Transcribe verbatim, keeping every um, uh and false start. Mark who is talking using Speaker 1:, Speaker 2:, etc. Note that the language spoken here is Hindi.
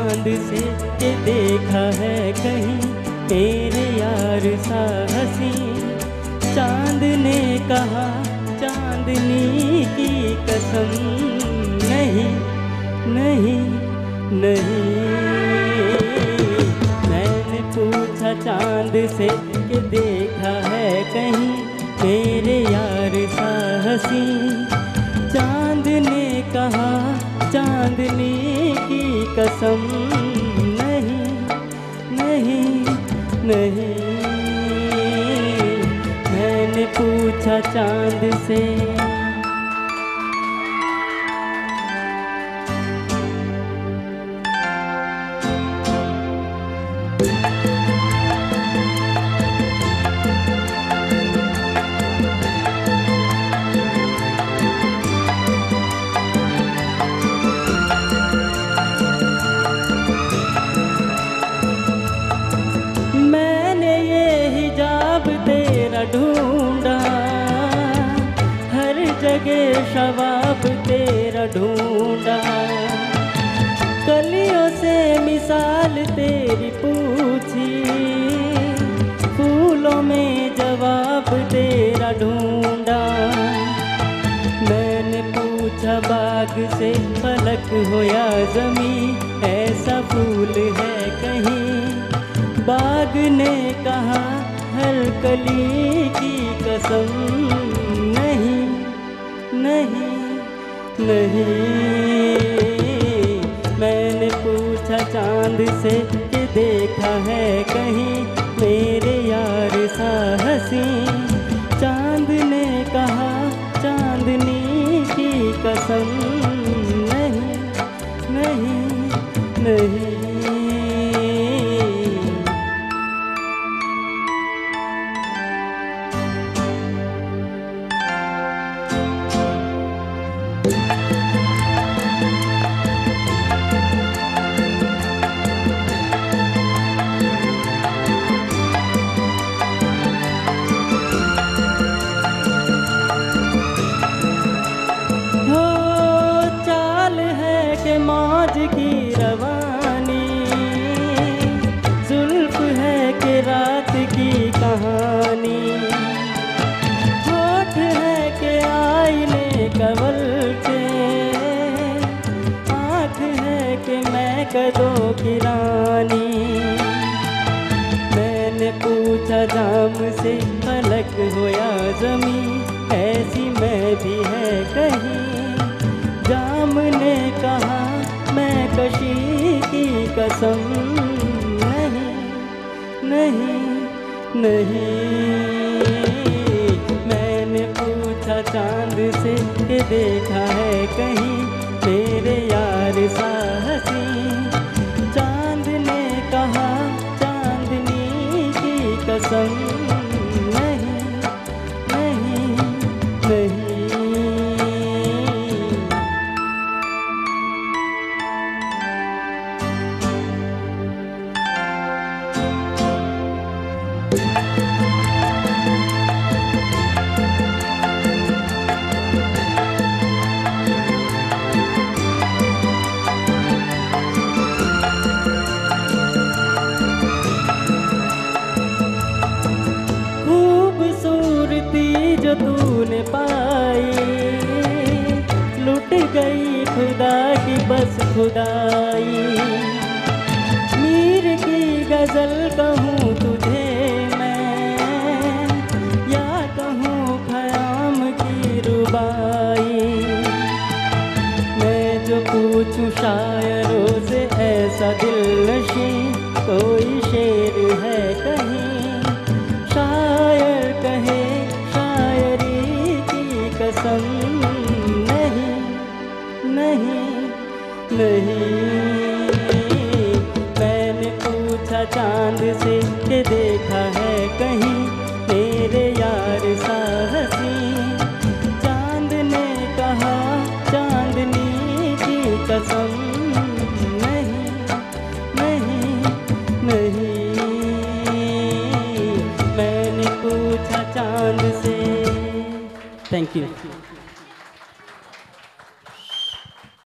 Speaker 1: चांद से के देखा है कहीं तेरे यार सा हंसी। चांद ने कहा चांदनी की कसम, नहीं नहीं नहीं। मैंने पूछा चांद से कि देखा है कहीं तेरे यार सा हंसी। चांद ने कहा चांदनी की कसम, नहीं नहीं नहीं। मैंने पूछा चांद से। मैंने ये हिजाब तेरा ढूंढा, हर जगह शवाब तेरा ढूंढा। कलियों से मिसाल तेरी पूछी, फूलों में जवाब तेरा ढूंढा। मैंने पूछा बाग से फलक हो या ज़मीं, ऐसा फूल है कहीं। बाग ने कहा हर कली की कसम, नहीं नहीं नहीं। मैंने पूछा चांद से कि देखा है कहीं मेरे यार सा हंसी। चांद ने कहा चांदनी की कसम, नहीं नहीं नहीं। मौज की रवानी, जुल्फ है कि रात की कहानी। होठ है कि आईने कवल के, आँख है कि मैं कदों की रानी। मैंने पूछा जाम से फलक हो या ज़मीं, ऐसी मैं भी है कहीं। जाम ने कहा मैं कशी की कसम, नहीं नहीं नहीं। मैंने पूछा चांद से कि देखा है कहीं मेरे यार सा हंसी। चांद ने कहा चांदनी की कसम, नहीं नहीं नहीं। जो तूने पाई लुट गई खुदा की बस खुदाई। मीर की गजल कहूँ तुझे मैं, या कहूँ ख़याम की रुबाई। मैं जो पूछूँ शायरों से ऐसा दिलनशी, कोई शेर है कहीं। शायर कहे कसम, नहीं नहीं नहीं। मैंने पूछा चांद से कि देखा है कहीं मेरे यार सा हंसी। चांद ने कहा चांदनी की कसम, नहीं नहीं नहीं। मैंने पूछा चांद से। Thank you.